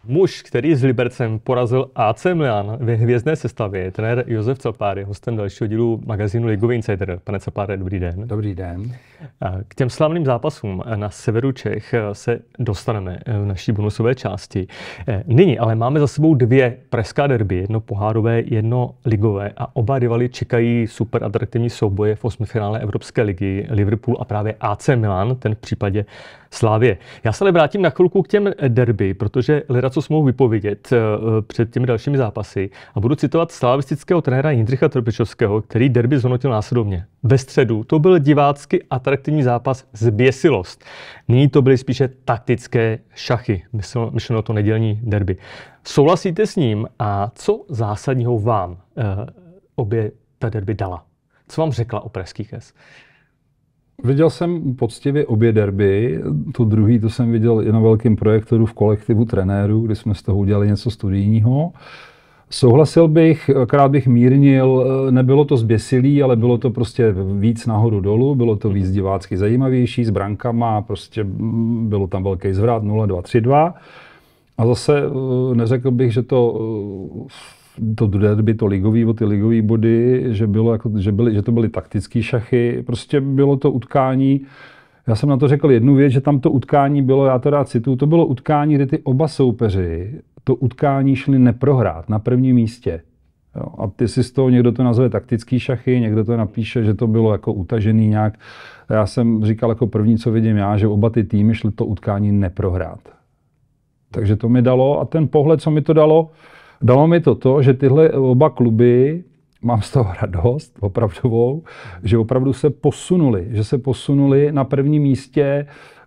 Muž, který s Libercem porazil AC Milan ve hvězdné sestavě, trenér Josef Celpár, hostem dalšího dílu magazínu Ligový Insider. Pane Celpáre, dobrý den. Dobrý den. K těm slavným zápasům na severu Čech se dostaneme v naší bonusové části. Nyní ale máme za sebou dvě pražská derby, jedno pohárové, jedno ligové a oba rivaly čekají super atraktivní souboje v osmifinále Evropské ligy Liverpool a právě AC Milan, ten v případě Slavie. Já se ale vrátím na chvilku k těm derby, protože ledacos mohu vypovědět před těmi dalšími zápasy a budu citovat slavistického trenéra Jindřicha Trpišovského, který derby zhodnotil následovně. Ve středu to byl divácky atraktivní zápas zběsilost. Nyní to byly spíše taktické šachy, myšleno to nedělní derby. Souhlasíte s ním a co zásadního vám obě ta derby dala? Co vám řekla o pražských S? Viděl jsem poctivě obě derby. To druhý, to jsem viděl i na velkém projektoru v kolektivu trenérů, kdy jsme z toho udělali něco studijního. Souhlasil bych, akorát bych mírnil, nebylo to zběsilý, ale bylo to prostě víc nahoru dolů, bylo to víc divácky zajímavější s brankama, prostě bylo tam velký zvrat 0-2, 3-2. A zase neřekl bych, že to derby, to ligový, o ty ligový body, že to byly taktický šachy. Prostě bylo to utkání. Já jsem na to řekl jednu věc, že tam to utkání bylo, já to rád cituju, to bylo utkání, kdy ty oba soupeři to utkání šli neprohrát na prvním místě. Jo, a ty si z toho, někdo to nazve taktický šachy, někdo to napíše, že to bylo jako utažený nějak. Já jsem říkal jako první, co vidím já, že oba ty týmy šli to utkání neprohrát. Takže to mi dalo a ten pohled, co mi to dalo mi to, že tyhle oba kluby, mám z toho radost, opravdovou, že opravdu se posunuli na prvním místě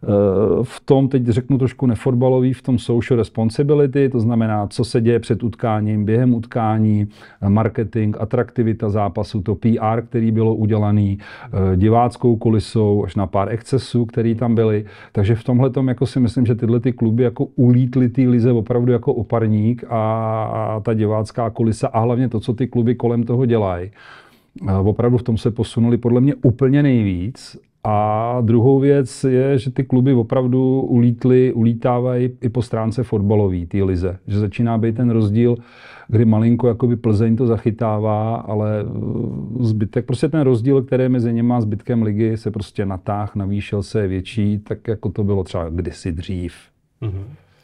v tom, teď řeknu trošku nefotbalový, v tom social responsibility, to znamená, co se děje před utkáním, během utkání, marketing, atraktivita zápasu, to PR, který bylo udělaný, diváckou kulisou, až na pár excesů, který tam byly. Takže v tomhletom jako si myslím, že tyhle ty kluby jako ulítly ty lize opravdu jako oparník a ta divácká kulisa a hlavně to, co ty kluby kolem toho dělají. Opravdu v tom se posunuli podle mě úplně nejvíc. A druhou věc je, že ty kluby opravdu ulítávají i po stránce fotbalový, té lize. Že začíná být ten rozdíl, kdy malinko jakoby Plzeň to zachytává, ale zbytek, prostě ten rozdíl, který je mezi nimi a zbytkem ligy, se prostě natáhl, navýšil se, je větší, tak jako to bylo třeba kdysi dřív. Mm-hmm.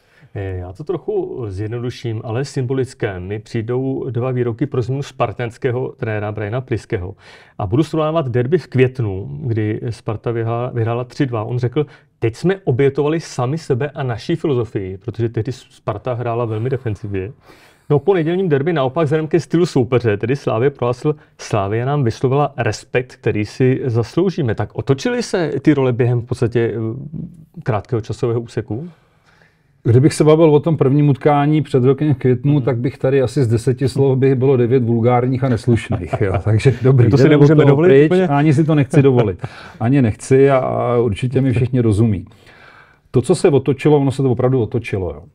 Já to trochu zjednoduším, ale symbolické. Mi přijdou dva výroky pro změnu spartanského trenéra Briana Pliského. A budu srovnávat derby v květnu, kdy Sparta vyhrála 3-2. On řekl, teď jsme obětovali sami sebe a naší filozofii, protože tehdy Sparta hrála velmi defensivně. No po nedělním derby naopak vzhledem ke stylu soupeře, tedy Slavie prohlásil, Slavie nám vyslovila respekt, který si zasloužíme. Tak otočily se ty role během v podstatě krátkého časového úseku? Kdybych se bavil o tom prvním utkání před rokem v květnu, tak bych tady asi z 10 slov bylo 9 vulgárních a neslušných. Jo. Takže dobrý, to si nemůžeme dovolit pryč, ani si to nechci dovolit. Ani nechci a určitě mi všichni rozumí. To, co se otočilo, ono se to opravdu otočilo. Jo.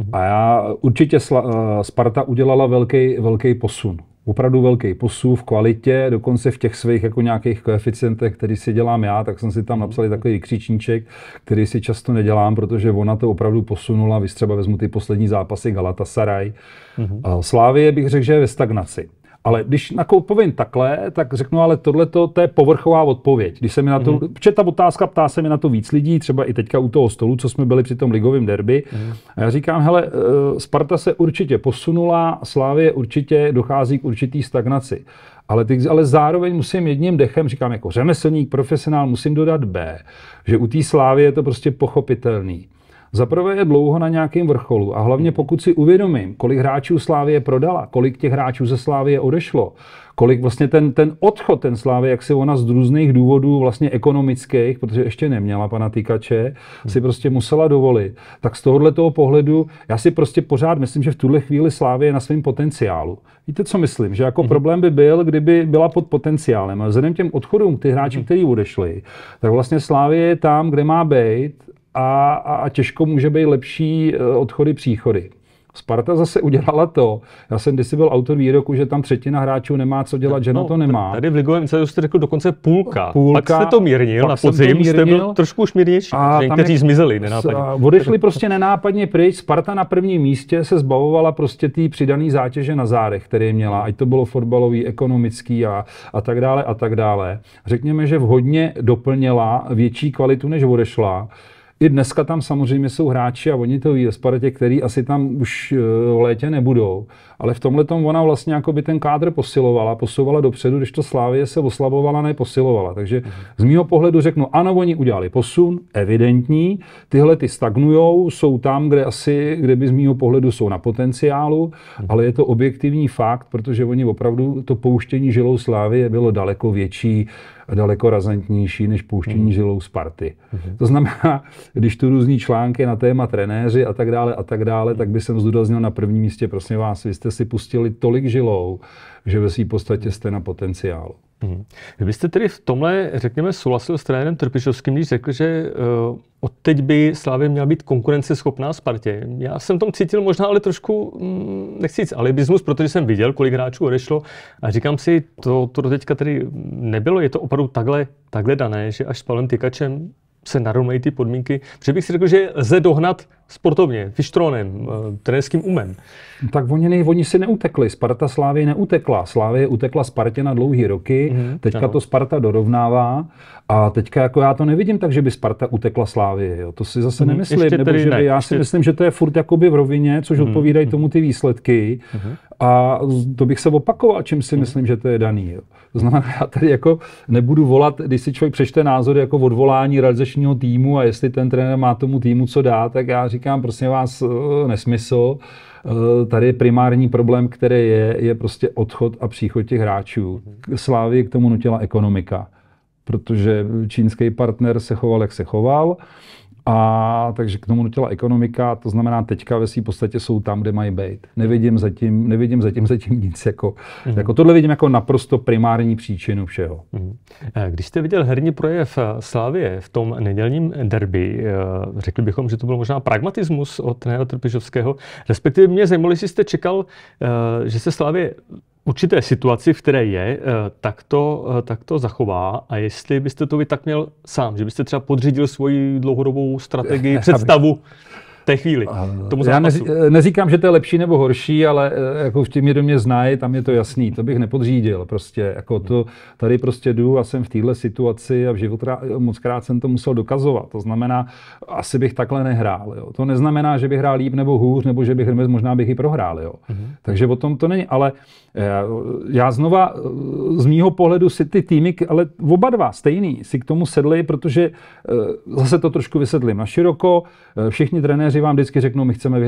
A určitě Sparta udělala velký posun. Opravdu velký posun v kvalitě, dokonce v těch svých jako nějakých koeficientech, který si dělám já, tak jsem si tam napsal takový vykřičníček, který si často nedělám, protože ona to opravdu posunula. Vy třeba vezmu ty poslední zápasy Galatasaray. Slavie bych řekl, že je ve stagnaci. Ale když povím takhle, tak řeknu, ale tohleto, to je povrchová odpověď. Když se mi na to, protože ta otázka ptá se mi na to víc lidí, třeba i teďka u toho stolu, co jsme byli při tom ligovém derby. A já říkám, hele, Sparta se určitě posunula, Slavie určitě dochází k určitý stagnaci. Ale zároveň musím jedním dechem, říkám jako řemeslník, profesionál, musím dodat B, že u té Slavie je to prostě pochopitelný. Zaprvé je dlouho na nějakém vrcholu a hlavně pokud si uvědomím, kolik hráčů Slavie prodala, kolik těch hráčů ze Slavie odešlo, kolik vlastně ten odchod ten Slavie, jak si ona z různých důvodů vlastně ekonomických, protože ještě neměla pana Týkače, si prostě musela dovolit. Tak z tohoto pohledu já si prostě pořád myslím, že v tuhle chvíli Slavie je na svém potenciálu. Víte, co myslím? Že jako problém by byl, kdyby byla pod potenciálem. A vzhledem těm odchodům, ty hráči, kteří odešli, tak vlastně Slavie je tam, kde má být a těžko může být lepší odchody, příchody. Sparta zase udělala to. Já jsem kdysi byl autor výroku, že tam třetina hráčů nemá co dělat, že na to nemá. Tady v ligovém insideru jste řekl dokonce půlka. Pak jste to mírnil na podzim, jste byl trošku už mírnější, kteří zmizeli nenápadně. Odešli prostě nenápadně pryč. Sparta na prvním místě se zbavovala prostě té přidané zátěže na zádech, které měla. Ať to bylo fotbalový, ekonomický a tak dále a tak dále. Řekněme, že vhodně doplnila větší kvalitu, než odešla. I dneska tam samozřejmě jsou hráči a oni to ví ve Spartě, který asi tam už v létě nebudou. Ale v tomhletom ona vlastně jako by ten kádr posouvala dopředu, když to Slavie se oslabovala, ne posilovala. Takže z mýho pohledu řeknu, ano, oni udělali posun, evidentní, tyhle ty stagnujou, jsou tam, kde by z mýho pohledu jsou na potenciálu, ale je to objektivní fakt, protože oni opravdu to pouštění žilou Slavie bylo daleko větší, daleko razantnější než pouštění žilou Sparty. To znamená, když tu různý články na téma trenéři a tak dále, tak by jsem zdůraznil na prvním místě, prosím vás, vy jste si pustili tolik žilou, že ve své podstatě jste na potenciálu. Vy byste tedy v tomhle, řekněme, souhlasil s trenérem Trpišovským, když řekl, že odteď by Slavie měla být konkurenceschopná Spartě. Já jsem tom cítil možná ale trošku, nechci říct alibismus, protože jsem viděl, kolik hráčů odešlo a říkám si, to teďka tedy nebylo, je to opravdu takhle dané, že až s Pavlem Tykačem se narovnají ty podmínky, protože bych si řekl, že lze dohnat sportovně, fištrónem, trenérským umem. Tak oni si neutekli. Sparta Slavii neutekla. Slavie utekla Spartě na dlouhý roky, teďka to Sparta dorovnává a teďka jako já to nevidím tak, že by Sparta utekla Slavii. Jo. To si zase nemyslím, nebo že by, já si myslím, že to je furt jakoby v rovině, což odpovídají tomu ty výsledky a to bych se opakoval, čím si myslím, že to je daný. Jo. To znamená, já tady jako nebudu volat, když si člověk přečte názory jako odvolání realizačního týmu a jestli ten trenér má tomu týmu co dát, tak já říkám, prosím vás, nesmysl. Tady je primární problém, který je prostě odchod a příchod těch hráčů. Slavii k tomu nutila ekonomika, protože čínský partner se choval, jak se choval. A takže k tomu nutila ekonomika, to znamená teďka ve svým podstatě jsou tam, kde mají být. Nevidím zatím nic jako tohle vidím jako naprosto primární příčinu všeho. Když jste viděl herní projev Slavie v tom nedělním derby, řekli bychom, že to byl možná pragmatismus od trenéra Trpišovského. Respektive mě zajímalo, jestli jste čekal, že se Slavie určité situaci, v které je, tak to zachová a jestli byste to vy tak měl sám, že byste třeba podřídil svoji dlouhodobou strategii, představu té chvíli, tomu zápasu. Já neříkám, že to je lepší nebo horší, ale jako v mě do mě znají, tam je to jasný, to bych nepodřídil prostě, jako to tady prostě jdu a jsem v téhle situaci a v životě mockrát jsem to musel dokazovat, to znamená, asi bych takhle nehrál, jo. To neznamená, že bych hrál líp nebo hůř, nebo že bych možná bych i prohrál, jo. Takže o tom to není, ale já znova z mýho pohledu si ty týmy, ale oba dva stejný, si k tomu sedli, protože zase to trošku vysvětlím na široko, všichni trenéři vám vždycky řeknou, my chceme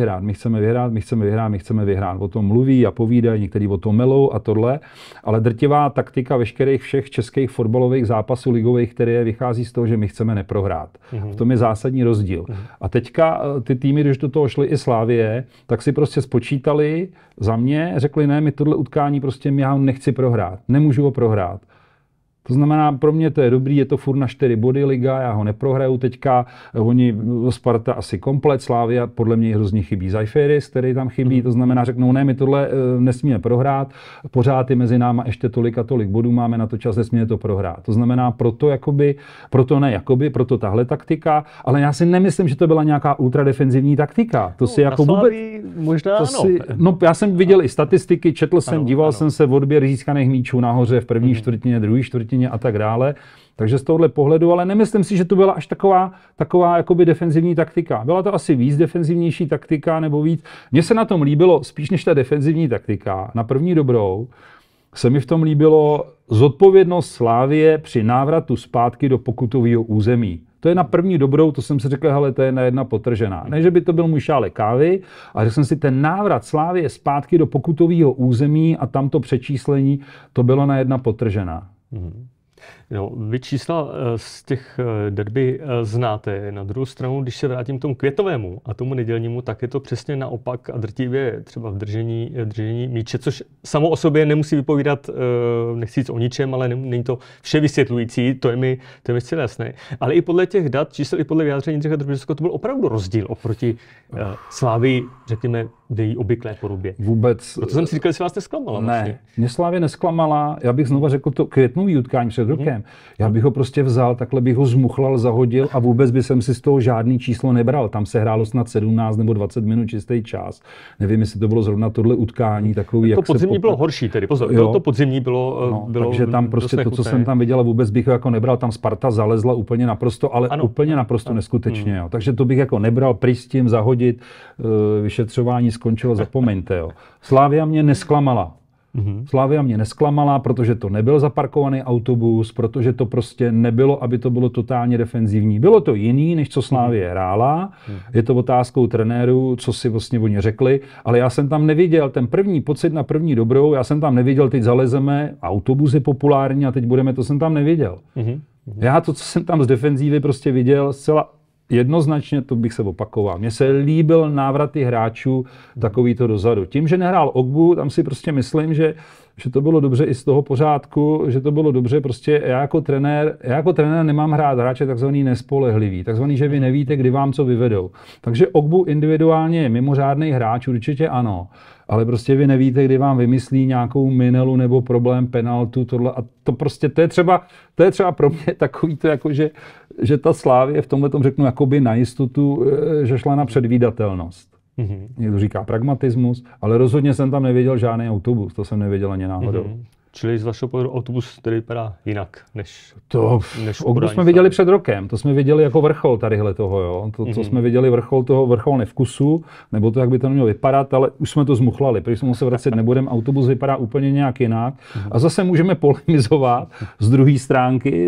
vyhrát. O tom mluví a povídají, někteří o tom melou a tohle, ale drtivá taktika veškerých všech českých fotbalových zápasů ligových, které vychází z toho, že my chceme neprohrát. V tom je zásadní rozdíl. A teďka ty týmy, když do toho šly i Slavie, tak si prostě spočítali za mě, řekli ne, my tohle utkání prostě já nechci prohrát, nemůžu ho prohrát. To znamená, pro mě to je dobrý, je to furt na 4 body liga, já ho neprohraju teďka, oni Sparta asi komplet, Slavia, podle mě hrozně chybí Zajféris, který tam chybí, to znamená, řeknou, ne, my tohle nesmíme prohrát, pořád je mezi náma ještě tolik a tolik bodů, máme na to čas, nesmíme to prohrát. To znamená, proto tahle taktika, ale já si nemyslím, že to byla nějaká ultradefenzivní taktika. To si jako vůbec... Možná ano. No, já jsem viděl i statistiky, četl jsem, díval jsem se v odběr získaných míčů nahoře v první čtvrtině, druhé čtvrtině a tak dále. Takže z tohohle pohledu, ale nemyslím si, že to byla až taková jakoby defenzivní taktika. Byla to asi víc defenzivnější taktika nebo víc. Mně se na tom líbilo spíš než ta defenzivní taktika. Na první dobrou se mi v tom líbilo zodpovědnost Slavie při návratu zpátky do pokutového území. To je na první dobrou, to jsem si řekl, hele, to je na jedna potržená. Ne, že by to byl můj šálek kávy, ale řekl jsem si, ten návrat Slavie zpátky do pokutového území a tamto přečíslení, to bylo na jedna potržená. No, vy čísla z těch derby znáte. Na druhou stranu, když se vrátím k tomu květovému a tomu nedělnímu, tak je to přesně naopak a drtivě třeba v držení míče, což samo o sobě nemusí vypovídat, nechci říct o ničem, ale není to vše vysvětlující, to je mi zcela jasné. Ale i podle těch dat, čísel, i podle vyjádření Jindřicha Trpišovského, to byl opravdu rozdíl oproti Slavii, řekněme, v její obvyklé podobě. Vůbec. Proto jsem si říkal, jestli vás nesklamala. Ne, vlastně. mě Slavie nesklamala, já bych znova řekl to květnový utkání před rokem. Já bych ho prostě vzal, takhle bych ho zmuchlal, zahodil a vůbec by jsem si z toho žádný číslo nebral. Tam se hrálo snad 17 nebo 20 minut čistý čas. Nevím, jestli to bylo zrovna tohle utkání takový, jak to podzimní bylo horší tedy, pozor, to podzimní bylo takže tam prostě to, co jsem tam viděl, vůbec bych ho jako nebral, tam Sparta zalezla úplně naprosto, ale úplně naprosto neskutečně. Jo. Takže to bych jako nebral, pryč s tím zahodit, vyšetřování skončilo, zapomeňte. Jo. Slavia mě nesklamala. Slavia mě nesklamala, protože to nebyl zaparkovaný autobus, protože to prostě nebylo, aby to bylo totálně defenzivní. Bylo to jiný, než co Slavie hrála. Je to otázkou trenérů, co si vlastně oni řekli, ale já jsem tam neviděl ten první pocit na první dobrou, já jsem tam neviděl, teď zalezeme, autobus je populární a teď budeme, to jsem tam neviděl. Já to, co jsem tam z defenzívy prostě viděl, zcela jednoznačně, to bych se opakoval. Mně se líbil návraty hráčů takovýto dozadu. Tím, že nehrál Ogbu, tam si prostě myslím, že to bylo dobře i z toho pořádku, že to bylo dobře, prostě já jako trenér nemám hrát hráče takzvaný nespolehlivý, takzvaný, že vy nevíte, kdy vám co vyvedou. Takže Ogbu individuálně je mimořádný hráč, určitě ano, ale prostě vy nevíte, kdy vám vymyslí nějakou minelu nebo problém, penaltu, tohle a to prostě, to je třeba pro mě takový to, jako že ta Slavie v tomhle tom řeknu jakoby na jistotu, že šla na předvídatelnost. Někdo říká pragmatismus, ale rozhodně jsem tam neviděl žádný autobus, to jsem neviděl ani náhodou. Čili z vašeho pohledu autobus tedy vypadá jinak, než Ogbu jsme viděli před rokem, to jsme viděli jako vrchol tadyhle toho, jo. To, co jsme viděli vrchol nevkusu, nebo to, jak by to nemělo vypadat, ale už jsme to zmuchlali, protože jsme se vracet nebudeme, autobus vypadá úplně nějak jinak. A zase můžeme polemizovat z druhé stránky,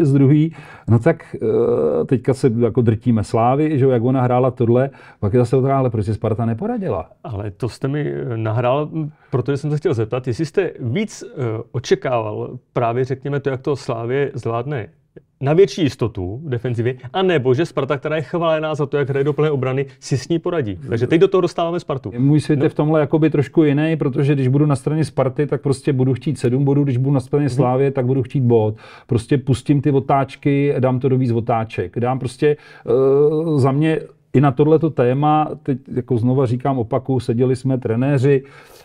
no tak teďka se jako drtíme Slávy, že jak ona hrála tohle, pak je zase otázka, ale proč si Sparta neporadila? Ale to jste mi nahrál, protože jsem se chtěl zeptat, jestli jste víc očekával právě, řekněme, to, jak to Slavie zvládne na větší jistotu v defenzivě, anebo že Sparta, která je chválená za to, jak hraje do plné obrany, si s ní poradí. Takže teď do toho dostáváme Spartu. Můj svět je v tomhle jakoby trošku jiný, protože když budu na straně Sparty, tak prostě budu chtít 7 bodů, když budu na straně Slavie, tak budu chtít bod. Prostě pustím ty otáčky, dám to do víc otáček. Dám prostě za mě i na tohleto téma, teď jako znova říkám, opakuju, seděli jsme trenéři,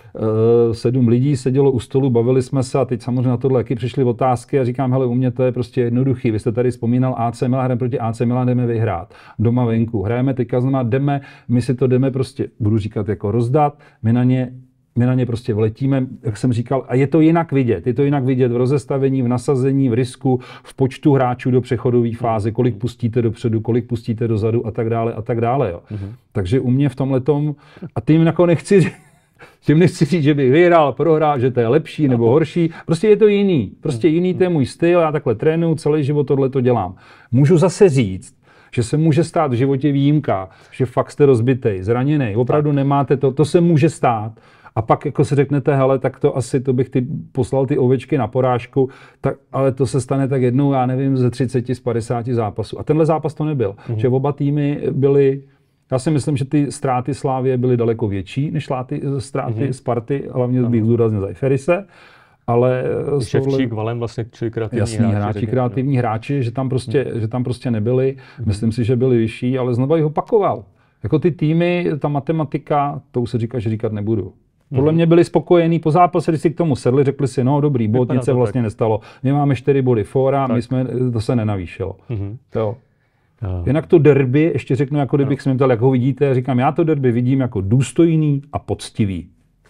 7 lidí sedělo u stolu, bavili jsme se a teď samozřejmě na tohle jaký přišly otázky a říkám, hele, u mě to je prostě jednoduchý. Vy jste tady vzpomínal AC Milan, hrajeme proti AC Milan, jdeme vyhrát. Doma venku. Hrajeme teďka, znamená my si to jdeme prostě, budu říkat jako rozdat, my na ně prostě vletíme, jak jsem říkal, a je to jinak vidět. Je to jinak vidět v rozestavení, v nasazení, v risku, v počtu hráčů do přechodové fáze, kolik pustíte dopředu, kolik pustíte dozadu a tak dále. Jo. Takže u mě v tomhletom, a tím jako nechci říct, že bych vyhrál, prohrál, že to je lepší nebo horší. Prostě je to jiný. Prostě jiný, to je můj styl, já takhle trénuju, celý život tohleto dělám. Můžu zase říct, že se může stát v životě výjimka, že fakt jste rozbitej, zraněnej, opravdu nemáte to se může stát. A pak jako si řeknete, hele, tak to asi, to bych poslal ty ovečky na porážku, tak, ale to se stane tak jednou, já nevím, ze 30, z 50 zápasů. A tenhle zápas to nebyl. Že oba týmy byly, já si myslím, že ty ztráty Slávie byly daleko větší, než ztráty Sparty, hlavně bych zdůraznil Zajferise. Ale Ševčík, Valem vlastně kreativní hráči, že tam prostě nebyli. Myslím si, že byli vyšší, ale znova jich opakoval. Jako ty týmy, ta matematika, to už se říká, že říkat nebudu. Podle mě byli spokojení po zápase, když si k tomu sedli, řekli si, no dobrý, bod, nic se vlastně nestalo. My máme 4 body fora, to se nenavýšilo. Jo. Jinak to derby, ještě řeknu, jako kdybych se mě ptal, jak ho vidíte, říkám, já to derby vidím jako důstojný a poctivý.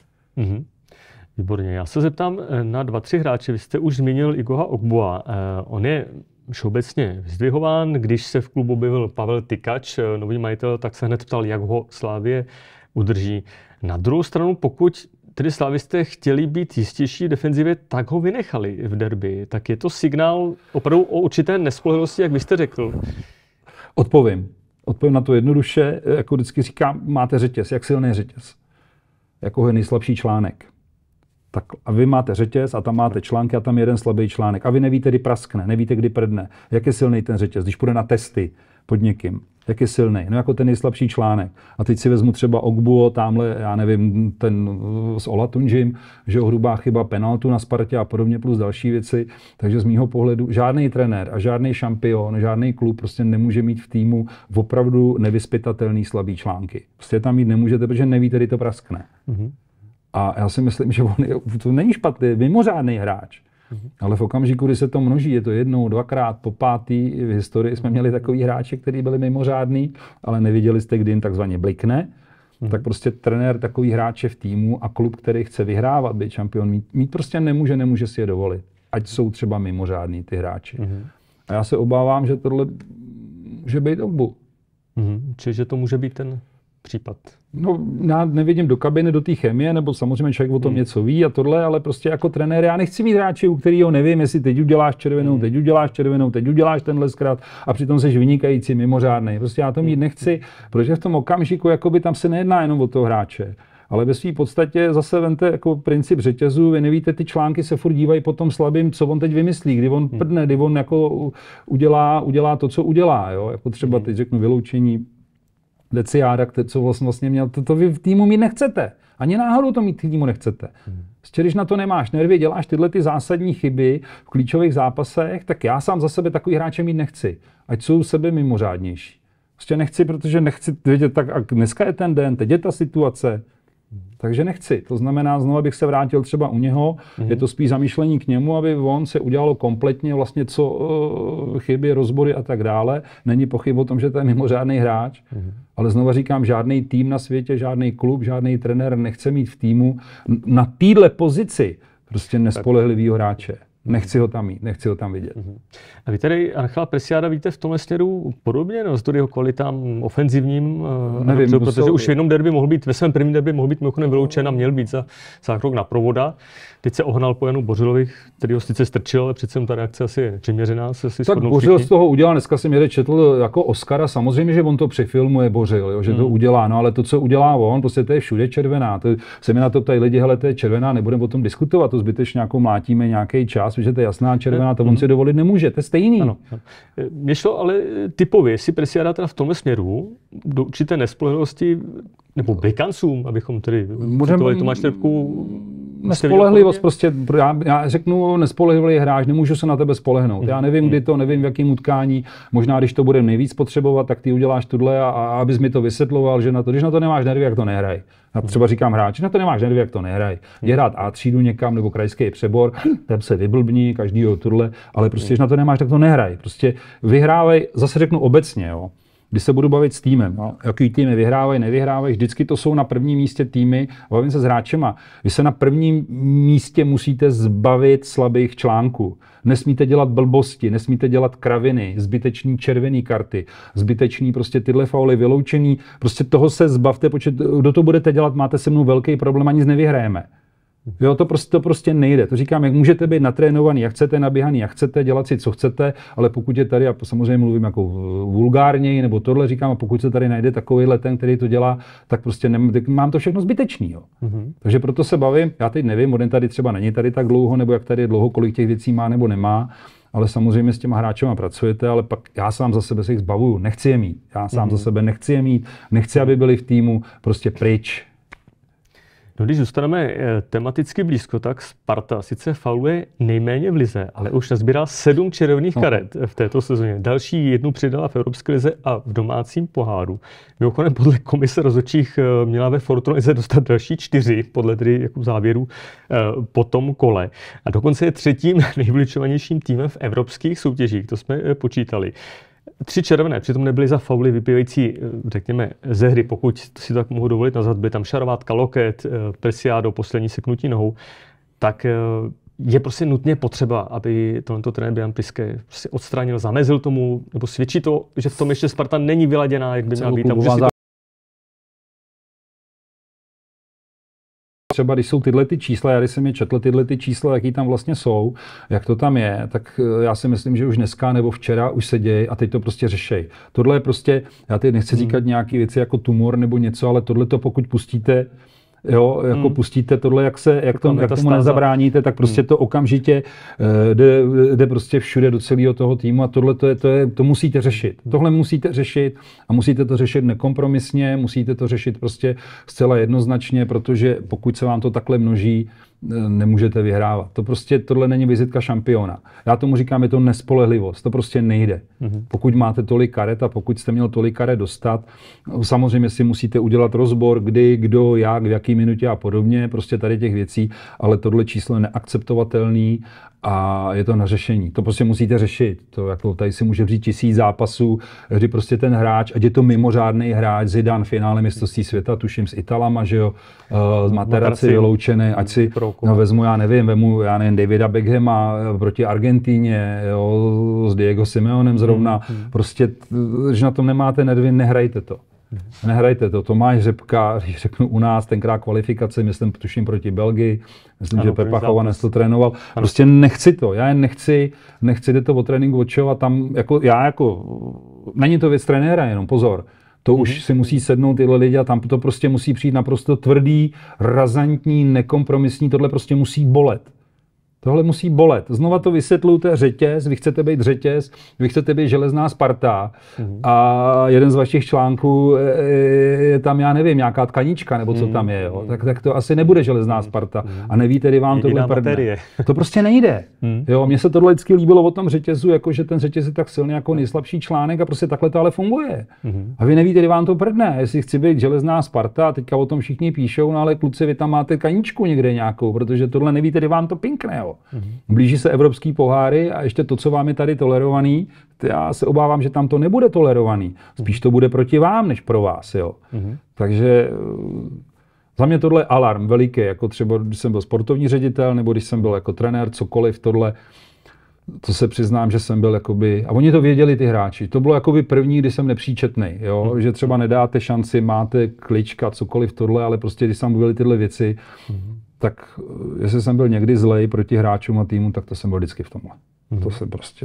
Výborně. Já se zeptám na 2-3 hráče. Vy jste už zmínil Igoha Ogbua. On je všeobecně vyzdvihován. Když se v klubu objevil Pavel Tykač, nový majitel, tak se hned ptal, jak ho Slavie udrží. Na druhou stranu, pokud tedy slavisté chtěli být jistější v defenzivě, tak ho vynechali v derby. Tak je to signál opravdu o určité nespolehlivosti, jak vy jste řekl? Odpovím na to jednoduše. Jako vždycky říkám, máte řetěz. Jak silný řetěz? Jako je nejslabší článek? Tak a vy máte řetěz a tam máte články a tam jeden slabý článek. A vy nevíte, kdy praskne, nevíte, kdy prdne. Jak je silný ten řetěz, když půjde na testy pod někým. Jak je silný? No jako ten nejslabší článek. A teď si vezmu třeba Ogbuo, tamhle, já nevím, ten s Olatunžim, že hrubá chyba penaltu na Spartě a podobně plus další věci. Takže z mýho pohledu žádný trenér a žádný šampion, žádný klub prostě nemůže mít v týmu opravdu nevyzpytatelný slabý články. Prostě tam mít nemůžete, protože nevíte, kdy to praskne. Mm-hmm. A já si myslím, že to není špatný, mimořádný hráč. Ale v okamžiku, kdy se to množí, je to jednou, dvakrát, po pátý, v historii jsme měli takový hráče, kteří byli mimořádný, ale neviděli jste, kdy jim takzvaně blikne, tak prostě trenér takový hráče v týmu a klub, který chce vyhrávat, být šampion, mít prostě nemůže si je dovolit. Ať jsou třeba mimořádní ty hráči. A já se obávám, že tohle může být Ogbu. Čiže to může být ten případ. No, já nevidím do kabiny, do té chemie, nebo samozřejmě člověk o tom něco ví a tohle, ale prostě jako trenér, já nechci mít hráče, u kterého nevím, jestli teď uděláš červenou, teď uděláš tenhle zkrat a přitom seš vynikající, mimořádnej. Prostě já to mít nechci, protože v tom okamžiku jakoby tam se nejedná jenom o toho hráče. Ale ve své podstatě zase vemte jako princip řetězu, vy nevíte, ty články se furt dívají po tom slabým, co on teď vymyslí, kdy on prdne, kdy on jako udělá to, co udělá, jo? Jako třeba teď řeknu vyloučení Deciáda, co vlastně měl, to vy v týmu mít nechcete. Ani náhodou to mít v týmu nechcete. Prostě když na to nemáš nervy, děláš tyhle ty zásadní chyby v klíčových zápasech, tak já sám za sebe takový hráče mít nechci. Ať jsou sebe mimořádnější. Prostě nechci, protože nechci vědět, tak a dneska je ten den, teď je ta situace. Takže nechci. To znamená, znovu bych se vrátil třeba u něho, je to spíš zamýšlení k němu, aby on se udělalo kompletně vlastně co chyby, rozbory a tak dále. Není pochyb o tom, že to je mimořádný hráč, ale znovu říkám, žádný tým na světě, žádný klub, žádný trenér nechce mít v týmu na téhle pozici prostě nespolehlivýho hráče. Nechci ho tam mít, nechci ho tam vidět. A vy tady Angela Preciada víte v tomhle směru podobně, no, z jeho kvalitám ofenzivním, nevím, protože už v jednom derby mohl být, ve svém prvním derby mohl být mimochodem vyloučen a měl být za zákrok na Provoda. Teď se ohnal po Janu Bořilovi, který ho sice strčil, ale přece ta reakce asi je nepřiměřená. Tak Bořil z toho udělal, dneska jsem někde četl jako Oscara, samozřejmě, že on to přifilmuje Bořil, jo, že to udělá, no ale to, co udělá on, prostě to je všude červená. To se mi na to ptají lidi, hele, to je červená, nebudeme o tom diskutovat, to zbytečně nějakou mlátíme nějaký čas, protože to je jasná červená, to on si dovolit nemůže, to je stejný. Ano. Mě šlo ale typově, jestli Preciada teda v tomhle směru do určité nespolehlivosti nebo blikancům, abychom tedy citovali Tomáš Trpku. Nespolehlivost prostě, já řeknu nespolehlivý hráč, nemůžu se na tebe spolehnout. Já nevím, kdy to, nevím v jakém utkání, možná když to budeme nejvíc potřebovat, tak ty uděláš tohle a abys mi to vysvětloval, že na to, když na to nemáš nervy, jak to nehraj. Já třeba říkám hráči, na to nemáš nervy, jak to nehraj. Jde hrát A třídu někam nebo krajský přebor, tam se vyblbní, každýho tohle, ale prostě, když na to nemáš, tak to nehraj. Prostě vyhrávej, zase řeknu obecně, jo. Když se budu bavit s týmem, no, jaký týmy vyhrávají, nevyhrávají, vždycky to jsou na prvním místě týmy, bavím se s hráčema. Vy se na prvním místě musíte zbavit slabých článků. Nesmíte dělat blbosti, nesmíte dělat kraviny, zbytečný červený karty, zbytečný prostě tyhle fauly vyloučený. Prostě toho se zbavte, protože kdo to budete dělat, máte se mnou velký problém a nic nevyhrajeme. Jo, to prostě nejde. To říkám, jak můžete být natrénovaný, jak chcete, naběhaný, jak chcete, dělat si, co chcete, ale pokud je tady, a samozřejmě mluvím jako vulgárněji, nebo tohle říkám, a pokud se tady najde takovýhle ten, který to dělá, tak prostě mám to všechno zbytečný. Jo. Takže proto se bavím, já teď nevím, on tady třeba není tady tak dlouho, nebo jak tady je dlouho, kolik těch věcí má nebo nemá, ale samozřejmě s těma hráčema pracujete, ale pak já sám za sebe se jich zbavuju, nechci je mít. Já sám za sebe nechci je mít, nechci, aby byli v týmu, prostě pryč. No, když zůstaneme tematicky blízko, tak Sparta sice fauluje nejméně v lize, ale už nazbíral 7 červených karet v této sezóně. Další jednu přidala v Evropské lize a v domácím poháru. Mimochodem podle komise rozhodčích měla ve Fortuna lize dostat další 4, podle tedy jako závěru po tom kole. A dokonce je třetím nejvličovanějším týmem v evropských soutěžích, to jsme počítali. 3 červené, přitom nebyly za fauly vypívající, řekněme, ze hry, pokud si tak mohu dovolit nazvat, byly tam šarovátka, loket, Preciado, poslední seknutí nohou, tak je prostě nutně potřeba, aby tento trenér Bijan Priske prostě odstranil, zamezil tomu, nebo svědčí to, že v tom ještě Sparta není vyladěná, jak by měla být. Třeba když jsou tyhle ty čísla, já když jsem je četl tyhle ty čísla, jaký tam vlastně jsou, jak to tam je, tak já si myslím, že už dneska nebo včera už se děje a teď to prostě řešej. Tohle je prostě, já teď nechci říkat nějaké věci jako tumor nebo něco, ale tohle to pokud pustíte jo, jako pustíte tohle, jak tomu nezabráníte, tak prostě to okamžitě jde prostě všude do celého toho týmu a tohle to musíte řešit. Tohle musíte řešit a musíte to řešit nekompromisně, musíte to řešit prostě zcela jednoznačně, protože pokud se vám to takhle množí, nemůžete vyhrávat. To prostě tohle není vizitka šampiona. Já tomu říkám, je to nespolehlivost. To prostě nejde. Pokud máte tolik karet a pokud jste měl tolik karet dostat, samozřejmě si musíte udělat rozbor, kdy, kdo, jak, v jaký minutě a podobně, prostě tady těch věcí, ale tohle číslo je neakceptovatelný a je to na řešení. To prostě musíte řešit. To jako tady si může vzít 1000 zápasů, kdy prostě ten hráč, ať je to mimořádný hráč, Zidane finále mistrovství světa, tuším s Italama, že jo, z Materazzi vyloučený, ať si vezmu, já nevím, Davida Beckhama proti Argentíně, jo, s Diego Simeonem zrovna, prostě, že na tom nemáte nervy, nehrajte to. Nehrajte to. Tomáš Řepka, když řeknu u nás, tenkrát kvalifikace, myslím, tuším proti Belgii, myslím, že Pepa Chovanec to trénoval. Prostě nechci to. Já jen nechci jde to o tréninku odčovat tam, není to věc trenéra jenom, pozor. To už si musí sednout tyhle lidi a tam to prostě musí přijít naprosto tvrdý, razantní, nekompromisní, tohle prostě musí bolet. Tohle musí bolet. Znova to vysvětluju, to je řetěz, vy chcete být řetěz, vy chcete být železná Sparta a jeden z vašich článků je tam, já nevím, nějaká tkanička, nebo co tam je, jo? Tak to asi nebude železná Sparta a nevíte, kdy vám tohle prdne. To prostě nejde. Jo, mně se tohle vždycky líbilo o tom řetězu, jako že ten řetěz je tak silný jako nejslabší článek a prostě takhle to ale funguje. A vy nevíte, kdy vám to prdne. Jestli chci být železná Sparta, teďka o tom všichni píšou, no ale kluci, vy tam máte tkaničku někde nějakou, protože tohle nevíte, kdy vám to pinkne, jo. Blíží se evropský poháry a ještě to, co vám je tady tolerovaný, já se obávám, že tam to nebude tolerovaný. Spíš to bude proti vám, než pro vás. Jo. Takže za mě tohle je alarm veliký, jako třeba když jsem byl sportovní ředitel, nebo když jsem byl jako trenér, cokoliv tohle, to se přiznám, že jsem byl jakoby, a oni to věděli ty hráči, to bylo jakoby první, kdy jsem nepříčetnej, jo, že třeba nedáte šanci, máte klička, cokoliv tohle, ale prostě když tam byly tyhle věci, tak jestli jsem byl někdy zlej proti hráčům a týmu, tak to jsem byl vždycky v tomhle. To jsem prostě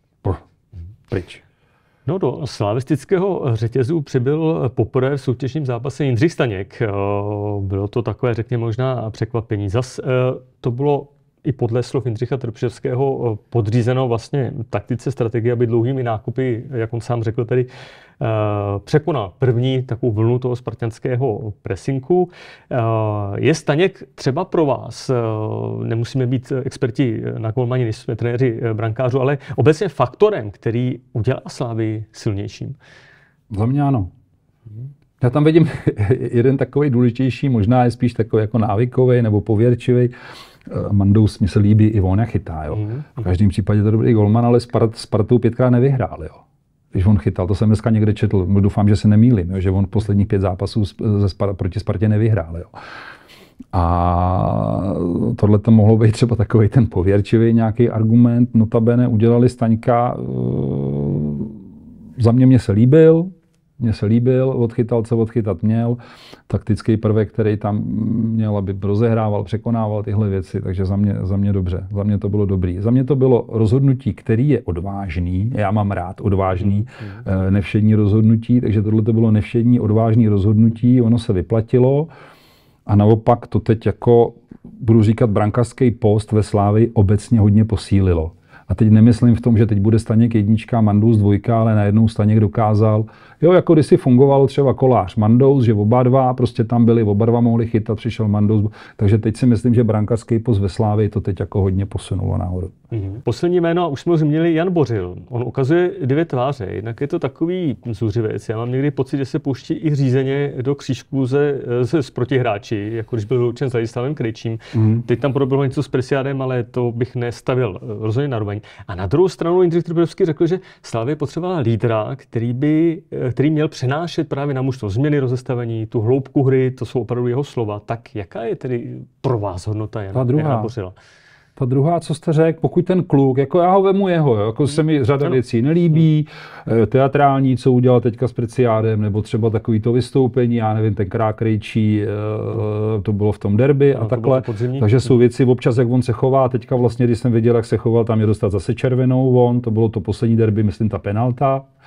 pryč. No, do slavistického řetězu přibyl poprvé v soutěžním zápase Jindřich Staněk. Bylo to takové, řekněme, možná překvapení. Zas to bylo i podle slov Jindřicha Trpševského podřízeno vlastně taktice, strategie, aby dlouhými nákupy, jak on sám řekl, tedy překonal první takovou vlnu toho spartanského presinku. Je Staněk třeba pro vás, nemusíme být experti na golmani, nejsme trenéři brankářů, ale obecně faktorem, který udělá Slavii silnějším? Za mě ano. Já tam vidím jeden takový důležitější, možná je spíš takový jako návykový nebo pověrčivý. Mandous mi se líbí, i on chytá, jo. V každém případě to dobrý golman, ale Spartou 5krát nevyhrál, jo. Když on chytal, to jsem dneska někde četl, doufám, že se nemýlím, jo, že on posledních 5 zápasů proti Spartě nevyhrál, jo. A tohle to mohlo být třeba takový ten pověrčivý nějaký argument, notabene udělali Staňka, za mě se líbil, odchytal, co odchytat měl. Taktický prvek, který tam měl, aby rozehrával, překonával tyhle věci, takže za mě dobře. Za mě to bylo dobrý. Za mě to bylo rozhodnutí, který je odvážný. Já mám rád odvážný, nevšední rozhodnutí, takže tohle to bylo nevšední, odvážný rozhodnutí. Ono se vyplatilo a naopak to teď jako, budu říkat, brankářský post ve Slávii obecně hodně posílilo. A teď nemyslím v tom, že teď bude Staněk 1, Mandous 2, ale najednou Staněk dokázal, jo, jako kdysi fungovalo třeba Kolář, Mandous, že oba dva prostě tam byli, oba dva mohli chytat, přišel Mandous, takže teď si myslím, že brankářský post ve Slávii to teď jako hodně posunulo nahoru. Poslední jméno, a už jsme ho zmínili, Jan Bořil. On ukazuje 2 tváře, jednak je to takový zuřivec. Já mám někdy pocit, že se pouští i řízeně do křížků s protihráči, jako když byl vyloučen s Ladislavem Krejčím. Teď tam proběhlo něco s Presiádem, ale to bych nestavil rozhodně na roveň. A na druhou stranu Jindřich Trpševský řekl, že Slavie potřebovala lídra, který měl přenášet právě na mužstvo změny rozestavení, tu hloubku hry, to jsou opravdu jeho slova. Tak jaká je tedy pro vás hodnota Jana Bořila? Ta druhá, co jste řekl, pokud ten kluk, jako já ho vemu jeho, jako se mi řada věcí nelíbí, teatrální, co udělal teďka s Preciádem, nebo třeba takový to vystoupení, já nevím, tenkrát Krejčí, to bylo v tom derby a takhle. Takže jsou věci občas, jak on se chová. Teďka vlastně, když jsem viděl, jak se choval, tam je dostat zase červenou to bylo to poslední derby, myslím, ta penalta.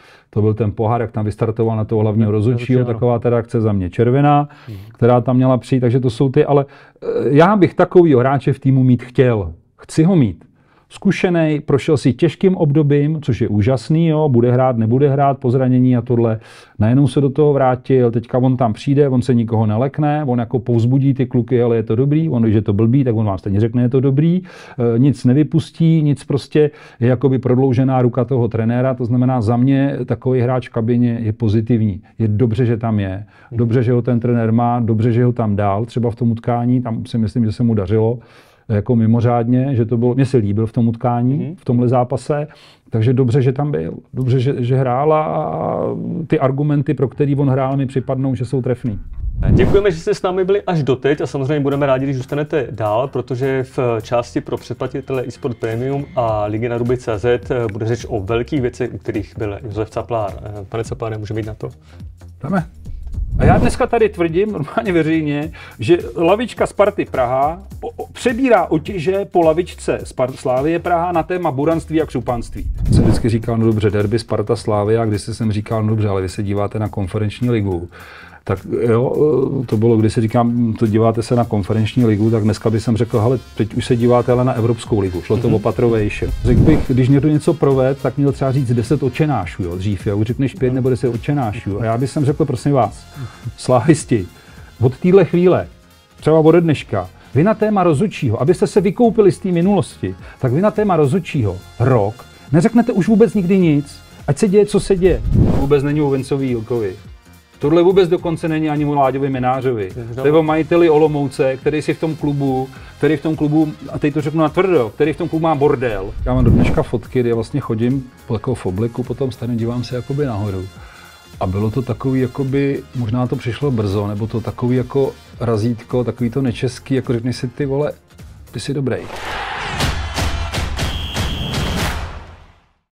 To byl ten pohár, jak tam vystartoval na toho hlavního rozhodčího, taková ta reakce za mě červená, která tam měla přijít, takže to jsou ty, ale já bych takovýho hráče v týmu mít chtěl. Chci ho mít. Zkušenej, prošel si těžkým obdobím, což je úžasný, jo, bude hrát, nebude hrát po zranění a tohle. Najednou se do toho vrátil, teďka on tam přijde, on se nikoho nelekne, on jako povzbudí ty kluky, ale je to dobrý, on když je to blbý, tak on vám stejně řekne, je to dobrý, nic nevypustí, nic prostě je jakoby prodloužená ruka toho trenéra, to znamená za mě takový hráč v kabině je pozitivní. Je dobře, že tam je, dobře, že ho ten trenér má, dobře, že ho tam dal, třeba v tom utkání, tam si myslím, že se mu dařilo jako mimořádně, že to bylo, mně se líbil v tom utkání, v tomhle zápase, takže dobře, že tam byl, dobře, že hrál a ty argumenty, pro který on hrál, mi připadnou, že jsou trefný. Děkujeme, že jste s námi byli až doteď a samozřejmě budeme rádi, když zůstanete dál, protože v části pro předplatitele eSport Premium a Ligy na ruby.cz bude řeč o velkých věcech, u kterých byl Josef Caplár. Pane Capláre, může být na to? Jdeme. A já dneska tady tvrdím normálně veřejně, že lavička Sparty Praha přebírá otěže po lavičce Slávie Praha na téma buranství a křupanství. Jsem vždycky říkal, no dobře, derby Sparta Slávia, a když jsem říkal, no dobře, ale vy se díváte na konferenční ligu. Tak jo, to bylo, když se říkám, to díváte se na konferenční ligu, tak dneska bych jsem řekl, hele, teď už se díváte ale na Evropskou ligu, šlo to opatrovejše. Řekl bych, když někdo něco proved, tak měl třeba říct 10 očenášů, jo, dřív, jo, už řekneš 5 nebo 10 očenášů. A já bych jsem řekl, prosím vás, slávisti, od téhle chvíle, třeba od dneška, vy na téma rozhodčího, abyste se vykoupili z té minulosti, tak vy na téma rozhodčího rok neřeknete už vůbec nikdy nic, ať se děje, co se děje. Vůbec není o Vincovi Jílkovi. Tohle vůbec dokonce není ani o Láďovi Menářovi. To je o majiteli Olomouce, který v tom klubu, a teď to řeknu natvrdo, který v tom klubu má bordel. Já mám do dneška fotky, kde vlastně chodím jako v obliku, potom stanu, dívám se jakoby nahoru. A bylo to takový, jakoby, možná to přišlo brzo, nebo to takový jako razítko, takový to nečeský, jako řekni si, ty vole, ty jsi dobrý.